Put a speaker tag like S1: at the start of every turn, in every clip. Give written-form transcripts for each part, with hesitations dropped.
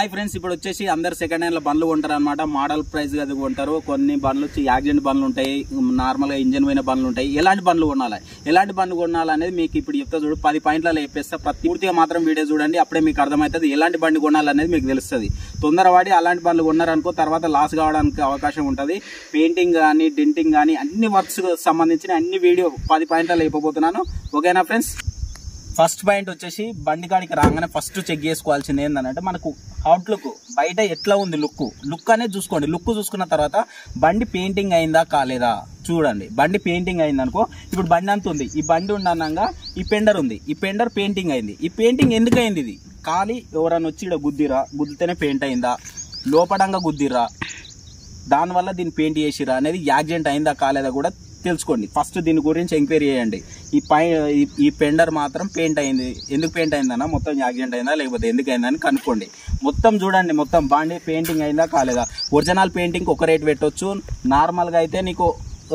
S1: Hi friends, ఇప్పుడు వచ్చేసి అందరు సెకండ్ హ్యాండ్ లో బండ్లు కొంటారు అనమాట. మోడల్ ప్రైస్ అది కొంటారు. కొన్ని బండ్లు వచ్చి యాక్సిడెంట్ బండ్లు ఉంటాయి, నార్మల్ గా ఇంజన్ పోయిన బండ్లు ఉంటాయి. ఎలాంటి బండ్లు కొనాలి అనేది మీకు ఇప్పుడు చెప్తా చూడు. 10 పాయింట్లలో చెప్పేస్తా. పూర్తిగా మాత్రం వీడియో చూడండి, అప్పుడే మీకు అర్థమవుతుంది ఎలాంటి బండి కొనాలనేది మీకు తెలుస్తుంది. తొందరపడి అలాంటి బండ్లు కొన్నారనుకో తర్వాత లాస్ కావడానికి అవకాశం ఉంటుంది. పెయింటింగ్ కానీ, డెంటింగ్ కానీ అన్ని వర్క్స్ సంబంధించిన అన్ని వీడియో 10 పాయింట్లలో చెప్పబోతున్నాను. ఓకేనా ఫ్రెండ్స్? ఫస్ట్ పాయింట్ వచ్చేసి బండి కాడికి రాగానే ఫస్ట్ చెక్ చేసుకోవాల్సింది ఏంటంటే మనకు అవుట్లుక్ బయట ఎట్లా ఉంది, లుక్ అనేది చూసుకోండి. లుక్ చూసుకున్న తర్వాత బండి పెయింటింగ్ అయిందా కాలేదా చూడండి. బండి పెయింటింగ్ అయింది అనుకో, ఇప్పుడు బండి అంత ఉంది, ఈ బండి ఉండగా ఈ పెండర్ ఉంది, ఈ పెండర్ పెయింటింగ్ అయింది. ఈ పెయింటింగ్ ఎందుకు అయింది? ఇది ఖాళీ ఎవరన్నా వచ్చి ఇక్కడ గుద్దితేనే పెయింట్ అయిందా, లోపడంగా గుద్దిరా, దానివల్ల దీన్ని పెయింట్ చేసిరా అనేది యాక్సిడెంట్ అయిందా కాలేదా కూడా తెలుసుకోండి. ఫస్ట్ దీని గురించి ఎంక్వైరీ చేయండి. ఈ పెండర్ మాత్రం పెయింట్ అయింది, ఎందుకు పెయింట్ అయిందన్నా, మొత్తం యాక్సిడెంట్ అయిందా లేకపోతే ఎందుకు అయిందని కనుక్కోండి. మొత్తం చూడండి, మొత్తం బండి పెయింటింగ్ అయిందా కాలేదా. ఒరిజినల్ పెయింటింగ్ ఒక రేట్ పెట్టవచ్చు, నార్మల్గా అయితే నీకు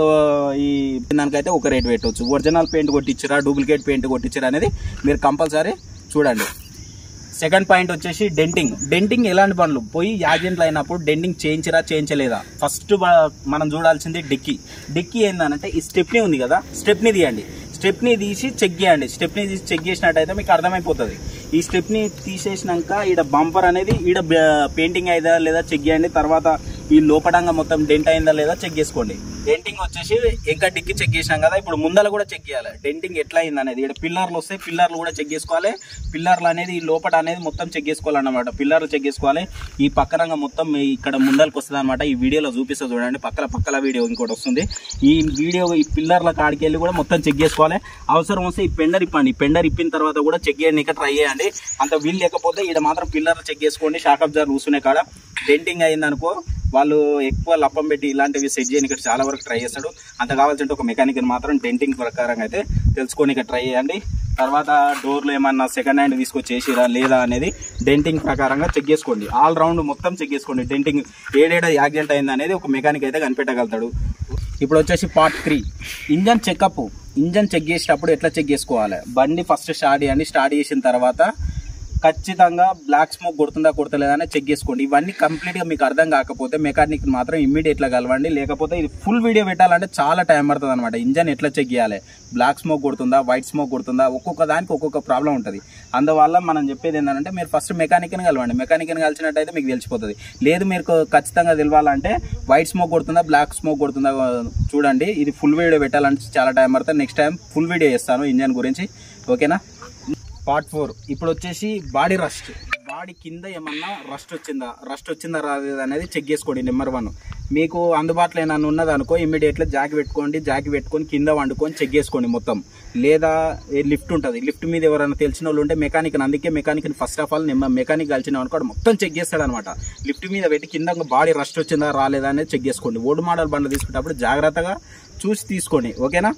S1: ఈ దానికైతే ఒక రేట్ పెట్టవచ్చు. ఒరిజినల్ పెయింట్ కొట్టించరా, డూప్లికేట్ పెయింట్ కొట్టించరా అనేది మీరు కంపల్సరీ చూడండి. సెకండ్ పాయింట్ వచ్చేసి డెంటింగ్ ఎలాంటి బండ్లు పోయి యాక్సిడెంట్లు అయినప్పుడు డెంటింగ్ చేయించలేదా. ఫస్ట్ మనం చూడాల్సింది డిక్కీ ఏందనంటే ఈ స్టెప్నీ ఉంది కదా, స్టెప్నీ తీయండి. స్టెప్నీ తీసి చెక్ చేయండి. స్టెప్నీ తీసి చెక్ చేసినట్టయితే మీకు అర్థమైపోతుంది. ఈ స్టెప్నీ తీసేసినాక ఈడ బంపర్ అనేది ఈడ పెయింటింగ్ అయిందా లేదా చెక్ చేయండి. తర్వాత ఈ లోపడంగా మొత్తం డెంట్ అయిందా లేదా చెక్ చేసుకోండి. డెంటింగ్ వచ్చేసి ఇంకా డిక్కి చెక్ చేసినాం కదా, ఇప్పుడు ముందర కూడా చెక్ చేయాలి డెంటింగ్ ఎట్లా అయింది అనేది. ఇక్కడ పిల్లర్లు వస్తాయి, పిల్లర్లు కూడా చెక్ చేసుకోవాలి. పిల్లర్లు అనేది ఈ లోపల అనేది మొత్తం చెక్ చేసుకోవాలన్నమాట. పిల్లర్లు చెక్ చేసుకోవాలి. ఈ పక్కనంగా మొత్తం ఇక్కడ ముందరకు వస్తుంది అనమాట. ఈ వీడియోలో చూపిస్తా చూడండి, పక్కల వీడియో ఇంకోటి వస్తుంది. ఈ పిల్లర్ల కాడికి వెళ్ళి కూడా మొత్తం చెక్ చేసుకోవాలి. అవసరం వస్తే ఈ పెండర్ ఇప్పండి. ఈ పెండర్ ఇప్పిన తర్వాత కూడా చెక్ చేయండి, ఇక్కడ ట్రై చేయండి. అంత వీలు లేకపోతే ఇక్కడ మాత్రం పిల్లర్లు చెక్ చేసుకోండి. షాక్ అబ్జర్వర్ కూర్చునే కాడ డెంటింగ్ అయిందనుకో వాళ్ళు ఎక్కువ లప్పం పెట్టి ఇలాంటివి సెట్ చేయని ఇక్కడ చాలా వరకు ట్రై చేస్తాడు. అంత కావాల్సింటే ఒక మెకానిక్ మాత్రం డెంటింగ్ ప్రకారంగా అయితే తెలుసుకొని ఇక్కడ ట్రై చేయండి. తర్వాత డోర్లు ఏమన్నా సెకండ్ హ్యాండ్ తీసుకొచ్చేసిరా లేదా అనేది డెంటింగ్ ప్రకారంగా చెక్ చేసుకోండి. ఆల్ రౌండ్ మొత్తం చెక్ చేసుకోండి. డెంటింగ్ ఏడేడ యాక్సిడెంట్ అయింది అనేది ఒక మెకానిక్ అయితే కనిపెట్టగలుగుతాడు. ఇప్పుడు వచ్చేసి part 3 engine checkup. Engine check చేసేటప్పుడు ఎట్లా చెక్ చేసుకోవాలి? బండి ఫస్ట్ స్టార్ట్ చేయండి. స్టార్ట్ చేసిన తర్వాత ఖచ్చితంగా బ్లాక్ స్మోక్ కొడుతుందా కొడతలేదని చెక్ చేసుకోండి. ఇవన్నీ కంప్లీట్గా మీకు అర్థం కాకపోతే మెకానిక్ మాత్రం ఇమ్మీడియట్గా కలవండి. లేకపోతే ఇది ఫుల్ వీడియో పెట్టాలంటే చాలా టైం పడుతుంది అనమాట. ఇంజన్ ఎట్లా చెక్ చేయాలి, బ్లాక్ స్మోక్ కొడుతుందా, వైట్ స్మోక్ కొడుతుందా, ఒక్కొక్క దానికి ఒక్కొక్క ప్రాబ్లం ఉంటుంది. అందువల్ల మనం చెప్పేది ఏంటంటే మీరు ఫస్ట్ మెకానిక్ని కలవండి. మెకానిక్ని కలిసినట్టయితే మీకు తెలిసిపోతుంది. లేదు మీరు ఖచ్చితంగా తెలియాలంటే వైట్ స్మోక్ కొడుతుందా, బ్లాక్ స్మోక్ కొడుతుందా చూడండి. ఇది ఫుల్ వీడియో పెట్టాలంటే చాలా టైం పడుతుంది. నెక్స్ట్ టైం ఫుల్ వీడియో చేస్తాను ఇంజన్ గురించి. ఓకేనా? పార్ట్ 4 ఇప్పుడు వచ్చేసి బాడీ రస్ట్. బాడీ కింద ఏమన్నా రస్ట్ వచ్చిందా రాలేదు అనేది చెక్ చేసుకోండి. నెంబర్ 1 మీకు అందుబాటులో ఏమన్నా ఉన్నదనుకో ఇమ్మీడియట్గా జాకి పెట్టుకొని కింద వండుకొని చెక్ చేసుకోండి మొత్తం. లేదా లిఫ్ట్ ఉంటుంది, లిఫ్ట్ మీద ఎవరైనా తెలిసిన వాళ్ళు ఉంటే మెకానిక్ని ఫస్ట్ ఆఫ్ ఆల్ మెకానిక్ కలిసిన అనుకో మొత్తం చెక్ చేస్తాడు అనమాట. లిఫ్ట్ మీద పెట్టి కింద బాడీ రస్ట్ వచ్చిందా రాలేదా అనేది చెక్ చేసుకోండి. ఓల్డ్ మోడల్ బండ్లు తీసుకునేటప్పుడు జాగ్రత్తగా చూసి తీసుకోండి. ఓకేనా?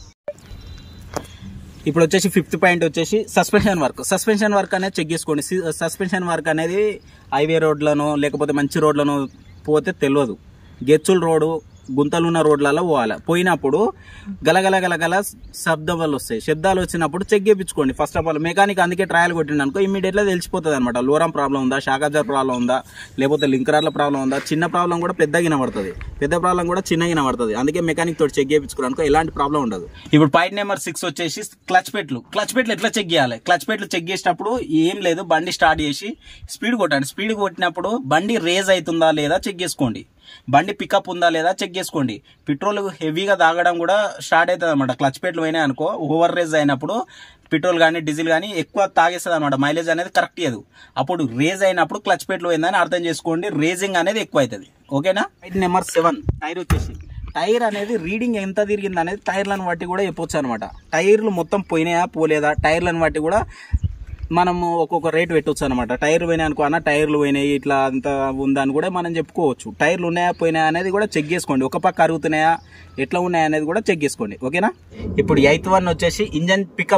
S1: ఇప్పుడు వచ్చేసి 5th పాయింట్ వచ్చేసి సస్పెన్షన్ వర్క్ అనేది చెక్ చేసుకోండి. సస్పెన్షన్ వర్క్ అనేది హైవే రోడ్లను లేకపోతే మంచి రోడ్లను పోతే తెలియదు. గెచ్చుల రోడ్డు, గుంతలున్న రోడ్లలో పోయినప్పుడు గలగల శబ్దాలు వస్తాయి. శబ్దాలు వచ్చినప్పుడు చెక్ చేయించుకోండి. ఫస్ట్ ఆఫ్ ఆల్ మెకానిక్ అందుకే ట్రయల్ కొట్టిండు అనుకో ఇమ్మీడియట్గా తెలిసిపోతుంది అనమాట. లోరం ప్రాబ్లం ఉందా, షాక్ అబ్జర్వర్ ప్రాబ్లం ఉందా, లేకపోతే లింకర్ల ప్రాబ్లం ఉందా. చిన్న ప్రాబ్లం కూడా పెద్దగా వినబడుతుంది, పెద్ద ప్రాబ్లం కూడా చిన్నగా వినబడుతుంది. అందుకే మెకానిక్ తోటి చెక్ చేయించుకోవడం అనుకో ఎలాంటి ప్రాబ్లం ఉండదు. ఇప్పుడు పాయింట్ నెంబర్ 6 వచ్చేసి క్లచ్ పెట్లు ఎట్లా చెక్ చేయాలి? క్లచ్ పెట్లు చెక్ చేసేటప్పుడు ఏం లేదు, బండి స్టార్ట్ చేసి స్పీడ్ కొట్టండి. స్పీడ్ కొట్టినప్పుడు బండి రేజ్ అవుతుందా లేదా చెక్ చేసుకోండి. బండి పికప్ ఉందా లేదా చెక్ చేసుకోండి. పెట్రోల్ హెవీగా తాగడం కూడా స్టార్ట్ అవుతుంది అనమాట. క్లచ్ పెట్లు పోయినాయి అనుకో ఓవర్ రేజ్ అయినప్పుడు పెట్రోల్ కానీ డీజిల్ కానీ ఎక్కువ తాగేస్తుంది అనమాట. మైలేజ్ అనేది కరెక్ట్ ఇవ్వదు. అప్పుడు రేజ్ అయినప్పుడు క్లచ్ పెట్లు పోయిందని అర్థం చేసుకోండి. రేజింగ్ అనేది ఎక్కువ అవుతుంది. ఓకేనా? నెంబర్ 7 టైర్ వచ్చేసి టైర్ అనేది రీడింగ్ ఎంత తిరిగింది అనేది టైర్లను బట్టి కూడా చెప్పొచ్చు అనమాట. టైర్లు మొత్తం పోయినాయా పోలేదా టైర్లను బట్టి కూడా మనము ఒక్కొక్క రేట్ పెట్టవచ్చు అనమాట. టైర్లు పోయినాయి అనుకో అన్న టైర్లు పోయినాయి ఇట్లా అంత ఉందని కూడా మనం చెప్పుకోవచ్చు. టైర్లు ఉన్నాయా పోయినాయా అనేది కూడా చెక్ చేసుకోండి. ఒక పక్క అరుగుతున్నాయా ఎట్లా ఉన్నాయా అనేది కూడా చెక్ చేసుకోండి. ఓకేనా? ఇప్పుడు 8th వన్ వచ్చేసి ఇంజన్ పికప్.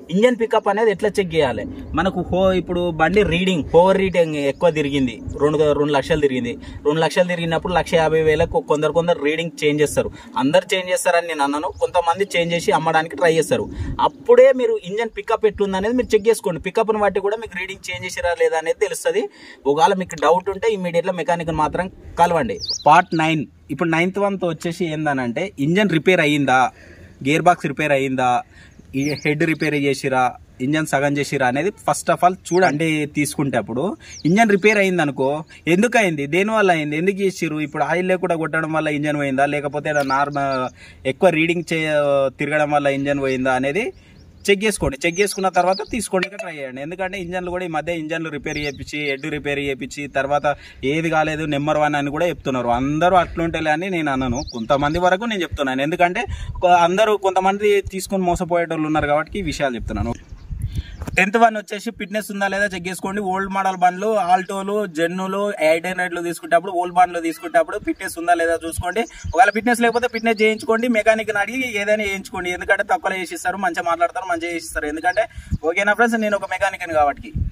S1: ఇంజన్ పికప్ అనేది ఎట్లా చెక్ చేయాలి, మనకు ఇప్పుడు బండి రీడింగ్ ఓవర్ రీడింగ్ ఎక్కువ తిరిగింది, 2 లక్షలు తిరిగింది, 2 లక్షలు తిరిగినప్పుడు 1,50,000 కొందరు రీడింగ్ చేంజ్ చేస్తారు. అందరు చేంజ్ చేస్తారని నేను అన్నాను, కొంతమంది చేంజ్ చేసి అమ్మడానికి ట్రై చేస్తారు. అప్పుడే మీరు ఇంజన్ పికప్ ఎట్లుంది అనేది మీరు చెక్ చేసుకోండి. పికప్ని బట్టి కూడా మీకు రీడింగ్ చేంజ్ చేసిరా లేదా అనేది తెలుస్తుంది. ఒకవేళ మీకు డౌట్ ఉంటే ఇమీడియట్గా మెకానిక్ మాత్రం కలవండి. పార్ట్ 9. ఇప్పుడు 9th వన్తో వచ్చేసి ఏందనంటే ఇంజన్ రిపేర్ అయ్యిందా, గేర్ బాక్స్ రిపేర్ అయ్యిందా, హెడ్ రిపేర్ చేసిరా, ఇంజన్ సగం చేసిరా అనేది ఫస్ట్ ఆఫ్ ఆల్ చూడండి. తీసుకుంటే అప్పుడు ఇంజన్ రిపేర్ అయింది అనుకో, ఎందుకు అయింది, దేనివల్ల అయింది, ఎందుకు చేసిరు, ఇప్పుడు ఆయిల్ లేకుండా కొట్టడం వల్ల ఇంజన్ పోయిందా, లేకపోతే నార్మల్ ఎక్కువ రీడింగ్ తిరగడం వల్ల ఇంజన్ పోయిందా అనేది చెక్ చేసుకోండి. చెక్ చేసుకున్న తర్వాత తీసుకోండి, ట్రై చేయండి. ఎందుకంటే ఇంజన్లు కూడా ఈ మధ్య ఇంజన్లు రిపేర్ చేయించి, హెడ్ రిపేర్ చేయించి తర్వాత ఏది కాలేదు నెంబర్ 1 అని కూడా చెప్తున్నారు. అందరూ అట్లుంటేలే అని నేను అన్నాను, కొంతమంది వరకు నేను చెప్తున్నాను. ఎందుకంటే కొంతమంది తీసుకుని మోసపోయేటోళ్ళు ఉన్నారు కాబట్టి ఈ విషయాలు చెప్తున్నాను. 10th వన్ వచ్చేసి ఫిట్నెస్ ఉందా లేదా చెక్ చేసుకోండి. ఓల్డ్ మోడల్ బండ్లు, ఆల్టోలు, జెన్నులు, 800లు తీసుకుంటప్పుడు, ఓల్డ్ బండ్లు తీసుకుంటప్పుడు ఫిట్నెస్ ఉందా లేదా చూసుకోండి. ఒకవేళ ఫిట్నెస్ లేకపోతే ఫిట్నెస్ చేయించుకోండి, మెకానిక్ అడిగి ఏదైనా చేయించుకోండి. ఎందుకంటే తక్కువలో చేసిస్తారు, మంచిగా మాట్లాడతారు, మంచిగా చేసిస్తారు. ఎందుకంటే ఓకేనా ఫ్రెండ్స్, నేను ఒక మెకానిక్ కాబట్టి.